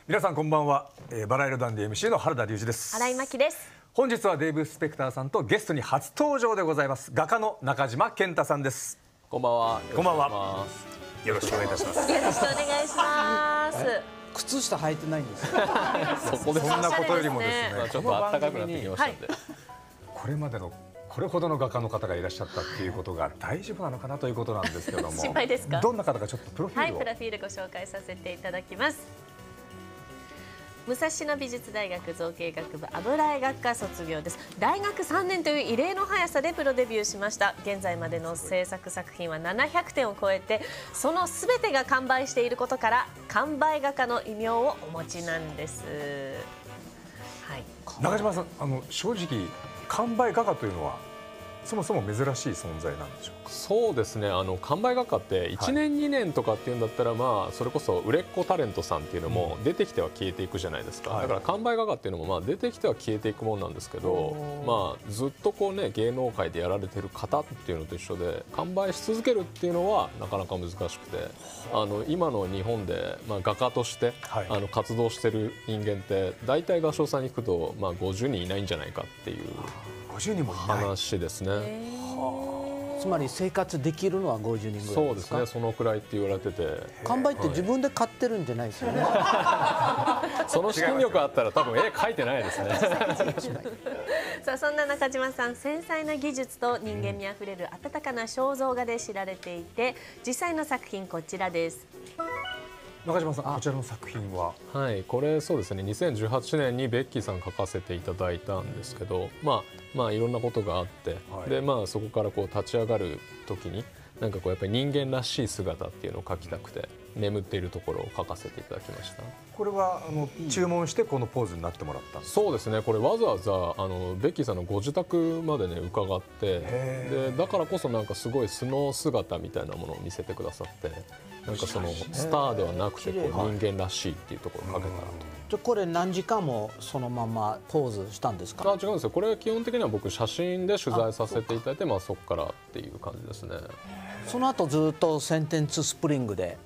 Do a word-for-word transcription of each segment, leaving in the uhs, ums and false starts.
皆さんこんばんは、えー、バラ色ダンディ エムシー の原田龍二です。 新井真希です。 本日はデーブ・スペクターさんとゲストに初登場でございます。画家の中島健太さんです。 こんばんは。 こんばんは。よろしくお願いいたします。 よろしくお願いします。 靴下履いてないんですよ。 そこでそんなことよりもですね、 ちょっと暖かくなってきましたんで、はい、 これまでのこれほどの画家の方がいらっしゃったっていうことが大丈夫なのかなということなんですけども、 心配ですか？ どんな方かちょっとプロフィールを、 はい、プロフィールご紹介させていただきます。武蔵野美術大学造形学部油絵学科卒業です。大学さんねんという異例の速さでプロデビューしました。現在までの制作作品はななひゃくてんを超えて、そのすべてが完売していることから完売画家の異名をお持ちなんです。はい、 中島さん、あの正直完売画家というのはそもそも珍しい存在なんでしょうか？ そうですね、あの完売画家っていちねん、はい、にねんとかっていうんだったら、まあそれこそ売れっ子タレントさんっていうのも出てきては消えていくじゃないですか、はい、だから完売画家っていうのもまあ出てきては消えていくもんなんですけど、まあずっとこうね芸能界でやられてる方っていうのと一緒で完売し続けるっていうのはなかなか難しくて、あの今の日本でまあ画家として、はい、あの活動してる人間って大体画商さんに行くとまあごじゅうにんいないんじゃないかっていうごじゅうにんもいない話ですね。 つまり生活できるのはごじゅうにんぐらいですか？ そうですね、そのくらいって言われてて、 完売って自分で買ってるんじゃないですよね。 その資金力あったら多分絵描いてないですね。 さあ、そんな中島さん、繊細な技術と人間味あふれる温かな肖像画で知られていて、実際の作品こちらです。 中島さん、こちらの作品は、 はい、これそうですね、にせんじゅうはちねんにベッキーさん描かせていただいたんですけど、まあまあいろんなことがあって、はい、でまあそこからこう立ち上がる時になんかこうやっぱり人間らしい姿っていうのを描きたくて、眠っているところを描かせていただきました。これはあの注文してこのポーズになってもらったんですか？ そうですね、これわざわざあのベッキーさんのご自宅までね伺って、でだからこそなんかすごい素の姿みたいなものを見せてくださって、なんかそのスターではなくてこう人間らしいっていうところを描けたらと。 じゃこれ何時間もそのままポーズしたんですか？ あ、違うんですよ。これは基本的には僕写真で取材させていただいて、まあそこからっていう感じですね。 その後ずっとセンテンツスプリングで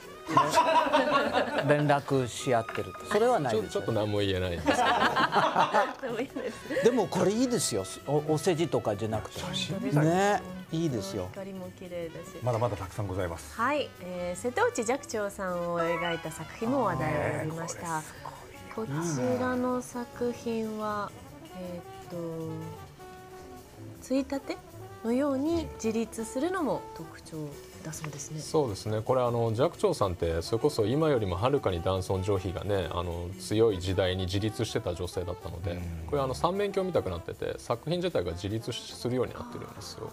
連絡し合ってる。それはないです、ね、 ちょっと何も言えないんですけど。 でもこれいいですよ。 お, お世辞とかじゃなくてね、いいですよ。 光も綺麗だし、 まだまだたくさんございます。 はい、えー、瀬戸内寂聴さんを描いた作品も話題を呼びました。こちらの作品はえー、っとついたてのように自立するのも特徴だそうですね。 そうですね、これあの寂聴さんってそれこそ今よりもはるかに男尊女卑がね、あの強い時代に自立してた女性だったので、これあの三面鏡見たくなってて、作品自体が自立するようになってるんですよ。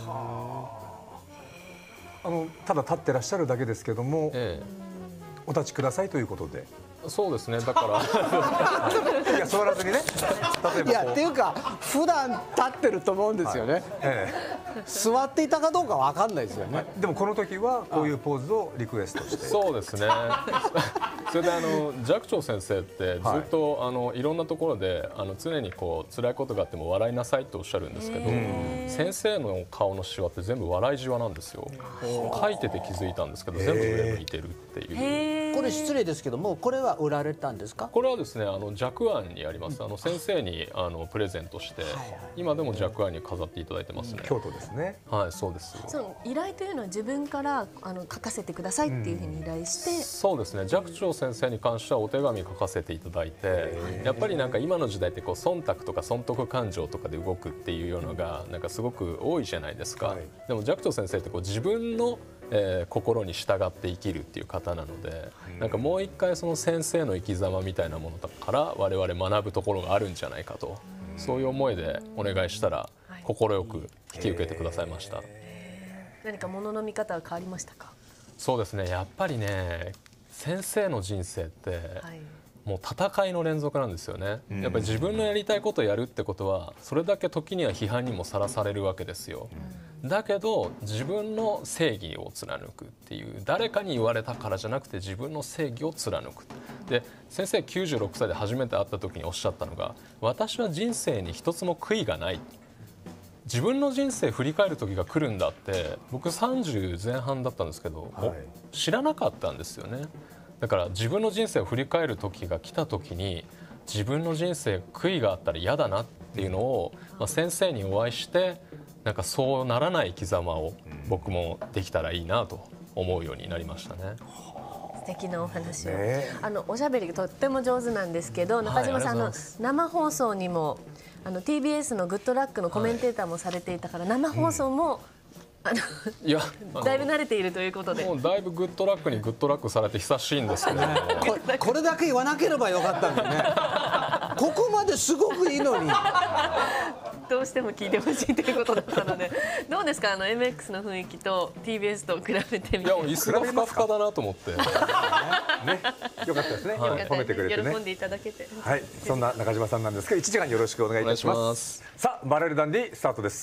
あのただ立ってらっしゃるだけですけども、ええ、お立ちくださいということで。 そうですね、だからいや座らずにね、 例えばいやっていうか普段立ってると思うんですよね、はい、ええ、座っていたかどうかわかんないですよね。 でもこの時はこういうポーズをリクエストして。 そうですね。それであの寂聴先生ってずっと、はい、あのいろんなところであの常にこう辛いことがあっても笑いなさいっておっしゃるんですけど、先生の顔のシワって全部笑いじわなんですよ。描いてて気づいたんですけど全部上向いてるっていう。 これ失礼ですけども、これは売られたんですか？ これはですね、あの寂庵にあります。あの先生にあのプレゼントして、今でも寂庵に飾っていただいてますね。 京都ですね。 はい、そうです。 その依頼というのは自分からあの書かせてくださいっていうふうに依頼して、うん、 そうですね。寂聴先生に関してはお手紙書かせていただいて、やっぱりなんか今の時代ってこう忖度とか損得感情とかで動くっていうのがなんかすごく多いじゃないですか。はい、でも寂聴先生ってこう自分のえー、心に従って生きるっていう方なので、なんかもう一回その先生の生き様みたいなものから我々学ぶところがあるんじゃないかと、そういう思いでお願いしたら快く引き受けてくださいました。 何か物の見方は変わりましたか？ そうですね、やっぱりね、先生の人生って、はい、もう戦いの連続なんですよね。やっぱり自分のやりたいことをやるってことはそれだけ時には批判にもさらされるわけですよ。だけど自分の正義を貫くっていう、誰かに言われたからじゃなくて自分の正義を貫く。で先生きゅうじゅうろくさいで初めて会った時におっしゃったのが、私は人生に一つも悔いがない、自分の人生振り返る時が来るんだって、僕さんじゅうぜん半だったんですけど、はい、知らなかったんですよね。 だから自分の人生を振り返る時が来た時に自分の人生悔いがあったら嫌だなっていうのを、まあ、先生にお会いしてなんかそうならない生き様を僕もできたらいいなと思うようになりましたね。 素敵なお話を、 ね、 あのおしゃべりがとっても上手なんですけど、中島さん、はい、あの生放送にもあの ティービーエス のグッドラックのコメンテーターもされていたから、はい、生放送も、うん、あのいやだいぶ慣れているということで、 もうだいぶグッドラックにグッドラックされて久しいんですけどこ, これだけ言わなければよかったんだよねここまですごくいいのにどうしても聞いてほしいということだったのでどうですか、あの エムエックス の雰囲気と ティービーエス と比べてみて。 いや、椅子がふかふかだなと思ってね、 よかったですね、はい、褒めてくれてね、 喜んでいただけて、 はい、そんな中島さんなんですがいちじかんよろしくお願いいたします。お願いします。さあバラエルダンディスタートです。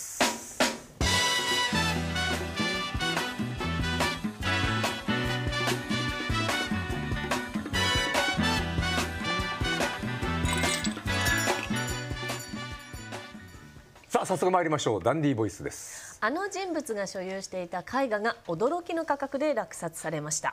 さあ早速参りましょう。ダンディーボイスです。 あの人物が所有していた絵画が驚きの価格で落札されました。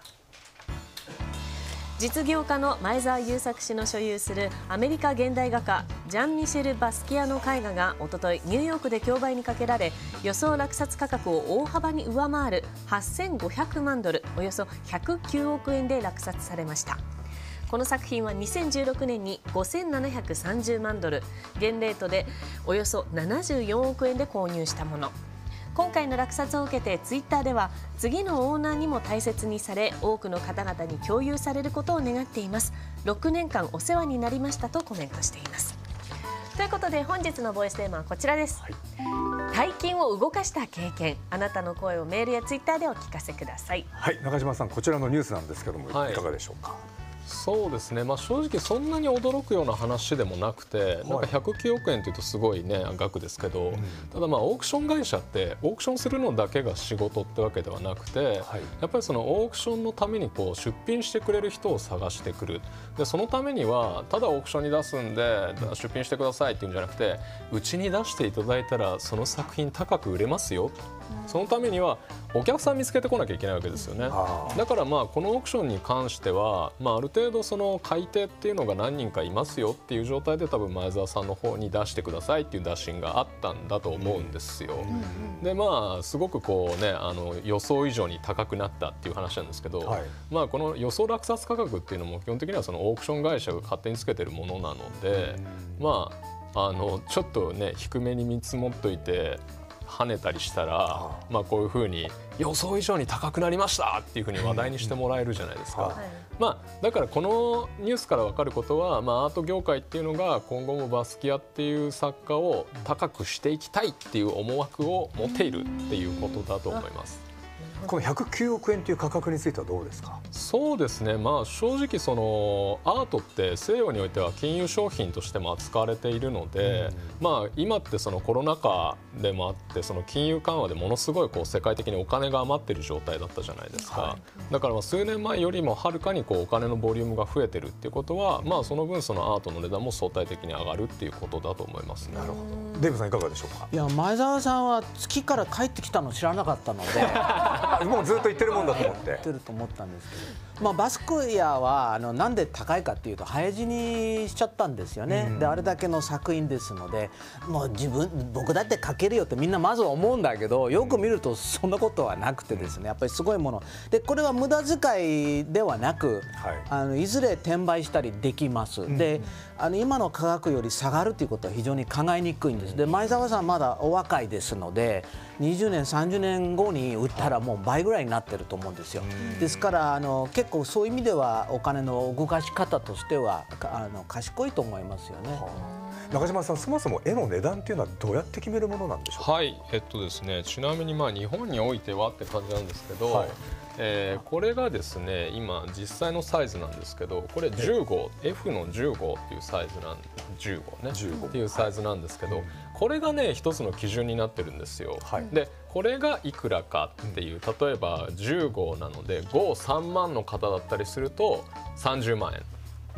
実業家の前澤友作氏の所有するアメリカ現代画家ジャン・ミシェル・バスキアの絵画がおとといニューヨークで競売にかけられ、予想落札価格を大幅に上回るはっせんごひゃくまんドル、およそひゃくきゅうおくえんで落札されました。この作品はにせんじゅうろくねんにごせんななひゃくさんじゅうまんドル、現レートでおよそななじゅうよんおくえんで購入したもの。今回の落札を受けてツイッターでは、次のオーナーにも大切にされ多くの方々に共有されることを願っています。ろくねんかんお世話になりましたとコメントしています。ということで本日のボイステーマはこちらです、はい、大金を動かした経験、あなたの声をメールやツイッターでお聞かせください。 はい、中島さん、こちらのニュースなんですけども、はい、いかがでしょうか。 そうですね、まあ、正直そんなに驚くような話でもなくて、はい、なんかひゃくきゅうおくえんというとすごいね額ですけど、うん、ただまあオークション会社ってオークションするのだけが仕事ってわけではなくて、はい、やっぱりそのオークションのためにこう出品してくれる人を探してくる。でそのためにはただオークションに出すんで出品してくださいっていうんじゃなくて、うちに出していただいたらその作品高く売れますよ、うん、そのためにはお客さん見つけてこなきゃいけないわけですよね。だからまあこのオークションに関しては、まあ、ある程度その買い手っていうのが何人かいますよっていう状態で多分前澤さんの方に出してくださいっていう打診があったんだと思うんですよ。でまあすごくこうね、あの予想以上に高くなったっていう話なんですけど、はい、まあこの予想落札価格っていうのも基本的にはそのオークション会社が勝手につけてるものなので、まああのちょっとね低めに見積もっといて跳ねたりしたら、まあ、こういうふうに予想以上に高くなりましたっていうふうに話題にしてもらえるじゃないですか、はい、まあ、だからこのニュースから分かることは、まあ、アート業界っていうのが今後もバスキアっていう作家を高くしていきたいっていう思惑を持っているっていうことだと思います。 このひゃくきゅうおくえんという価格についてはどうですか。 そうですね、まあ、正直そのアートって西洋においては金融商品としても扱われているので、うん、まあ、今ってそのコロナ禍でもあってその金融緩和でものすごいこう世界的にお金が余っている状態だったじゃないですか、はい、だからまあ数年前よりもはるかにこうお金のボリュームが増えてるっていうことは、まあ、その分そのアートの値段も相対的に上がるっていうことだと思いますね。 なるほど。デーブさんいかがでしょうか。 いや、前澤さんは月から帰ってきたの知らなかったのでもうずっと言ってるもんだと思って言ってると思ったんですけど、まあ、バスクヤはあのなんで高いかっていうと早死にしちゃったんですよね、うん、であれだけの作品ですので、もう自分僕だって描けるよってみんなまずは思うんだけど、よく見るとそんなことはなくてですね、やっぱりすごいもので、これは無駄遣いではなく、はい、あのいずれ転売したりできます、うん、であの今の価格より下がるということは非常に考えにくいんです。で前澤さんまだお若いですのでにじゅうねんさんじゅうねんごに売ったらもう倍ぐらいになってると思うんですよ。ですからあの結構そういう意味ではお金の動かし方としてはあの賢いと思いますよね。 中島さん、そもそも絵の値段っていうのはどうやって決めるものなんでしょうか。 はい、えっとですね、ちなみにまあ日本においてはって感じなんですけど、はい、えー、これがですね今実際のサイズなんですけど、これじゅうご、F のじゅうごっていうサイズなんじゅうごねじゅうごっていうサイズなんですけど、はい、これがね一つの基準になってるんですよ、はい、でこれがいくらかっていう、例えばじゅうごなのでご、さんまんの方だったりするとさんじゅうまんえん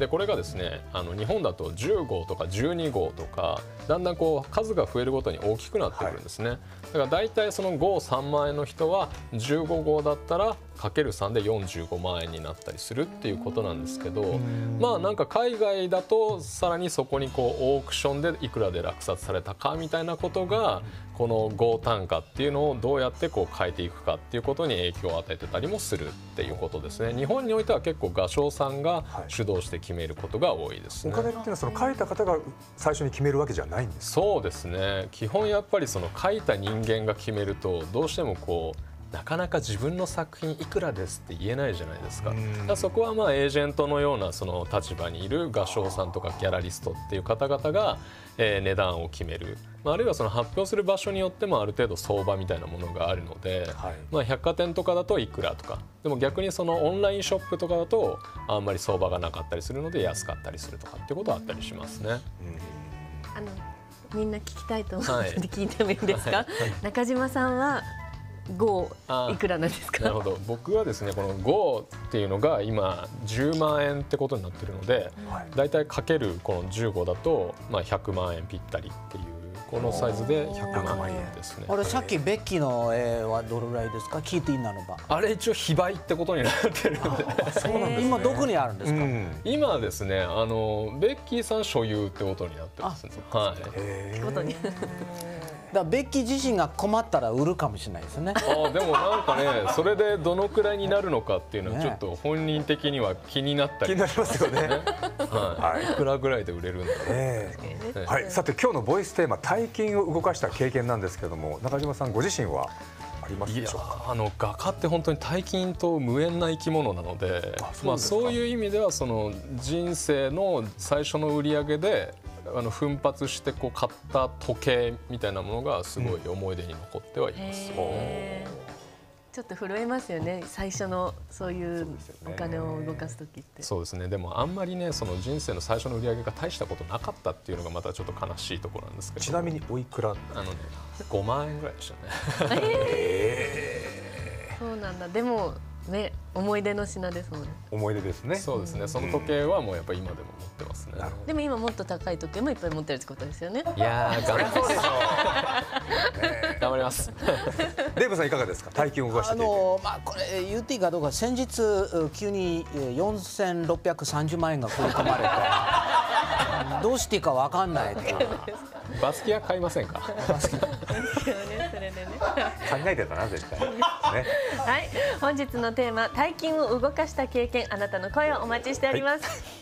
でこれがですねあの日本だとじゅうごうとかじゅうにごうとかだんだんこう数が増えるごとに大きくなってくるんですね、はい、だから大体その号さんまんえんの人はじゅうごごうだったらかけるさんでよんじゅうごまんえんになったりするっていうことなんですけど、まあなんか海外だとさらにそこにこうオークションでいくらで落札されたかみたいなことがこの号単価っていうのをどうやってこう変えていくかっていうことに影響を与えてたりもするっていうことですね。日本においては結構画商さんが主導して決めることが多いですね。 お金っていうのはその書いた方が最初に決めるわけじゃないんですか？ そうですね。基本やっぱりその書いた人間が決めるとどうしてもこうなかなか自分の作品いくらですって言えないじゃないですか。だからそこはまあエージェントのようなその立場にいる画商さんとかギャラリストっていう方々がえー値段を決める、まあ、あるいはその発表する場所によってもある程度相場みたいなものがあるので、はい、まあ百貨店とかだといくらとかでも逆にそのオンラインショップとかだとあんまり相場がなかったりするので安かったりするとかっていうことはあったりしますね。 あのみんな聞きたいと思うので聞いてもいいですか？はい、中島さんは号いくらなんですか？ なるほど。僕はですねこの号っていうのが今じゅうまんえんってことになってるので、はい、だいたいかけるこのじゅうごだとまあひゃくまんえんぴったりっていうこのサイズでひゃくまんえんですね。 あれさっきベッキーの絵はどれぐらいですか？聞いていいなのば。 あれ一応非売ってことになってるんで。 そうなんですね。今どこにあるんですか？うん、 今ですねあのベッキーさん所有ってことになってますね。はい。 ってことに。 だからベッキー自身が困ったら売るかもしれないですね。 あでもなんかねそれでどのくらいになるのかっていうのはちょっと本人的には気になったり、 ね、気になりますよね。 はい。いくらぐらいで売れるんだろう。 えーはい。さて今日のボイステーマ大金を動かした経験なんですけれども中島さんご自身はありますでしょうか？ あの画家って本当に大金と無縁な生き物なので、あ そう、まあ、そういう意味ではその人生の最初の売り上げであの奮発してこう買った時計みたいなものがすごい思い出に残ってはいます。うんちょっと震えますよね最初のそういうお金を動かす時って。 そうですね。でもあんまりねその人生の最初の売り上げが大したことなかったっていうのがまたちょっと悲しいところなんですけど。 ちなみにおいくら？ あのねごまんえんぐらいでしたね。 えー、そうなんだ。でもね思い出の品ですもんね。 思い出ですね。 そうですね。その時計はもうやっぱり今でも持ってますね。 でも今もっと高い時計もいっぱい持ってるってことですよね。 いやー頑張ります。頑張ります。 デーブさんいかがですか？大金を動かした経験。 あのまあこれ言っていいかどうか先日急によんせんろっぴゃくさんじゅうまんえんが振り込まれてどうしていいかわかんないと。 バスキア買いませんか？バスキア。 考えてたな絶対。ね。 はい。本日のテーマ大金を動かした経験あなたの声をお待ちしております。はい